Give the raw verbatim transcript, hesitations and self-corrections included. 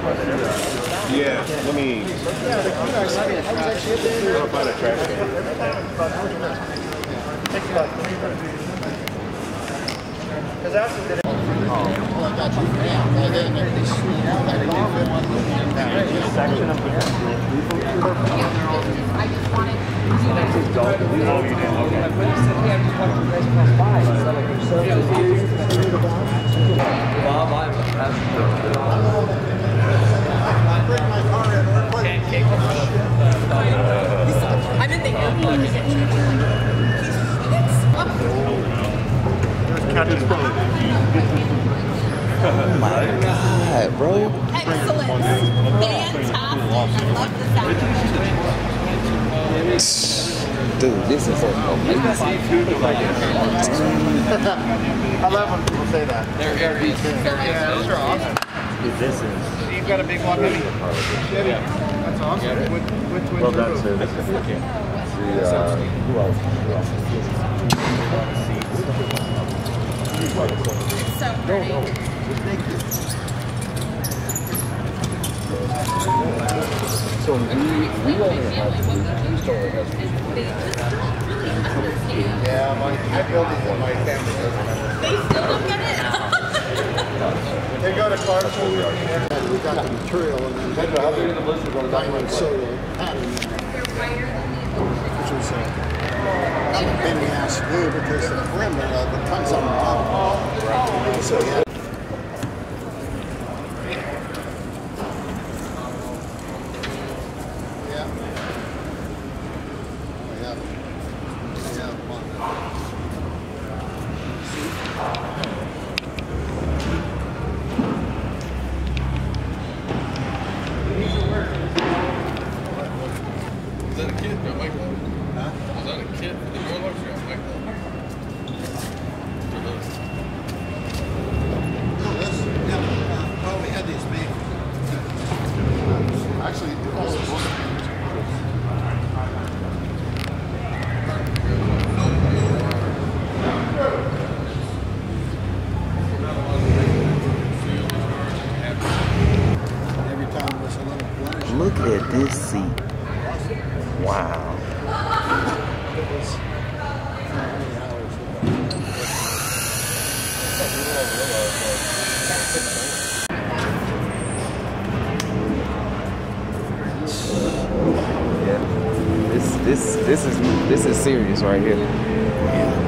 Yeah, let me. I'll find a trash can. Because that's what Oh, I got you now. section of here. I just wanted to Oh, you did? Okay. When you said, hey, I just wanted you guys to pass by, is that like your service? Bob, I'm Bring my car in real quick. pancake. I'm in the airport. Oh my God, bro. Excellent. Fantastic. I love the sound of it. Dude, this is amazing. I love when people say that. They're areas. Yeah, those are awesome. This is. You've got a big one, maybe? Chevy. That's awesome. Which, which, which Well, that's roof? it. Okay. The, uh, who else? Who else? It's so pretty. So we, we only have two story has They just don't really understand. Yeah, my, I built it for my family. They still don't get it. They go to Clarksville. We got the material and then they go diamond soda pattern, which was a pain in the ass to do because the perimeter of the comes on the top. So yeah. Is that a kid? No, Michael. Huh? Is that a kid for the Warlocks or Michael? No, this, yeah, uh, well, we had these made. Actually, they're all supposed to be. Every time there's a little blemish. Look at this seat. Wow. Yeah. This this this is this is serious right here.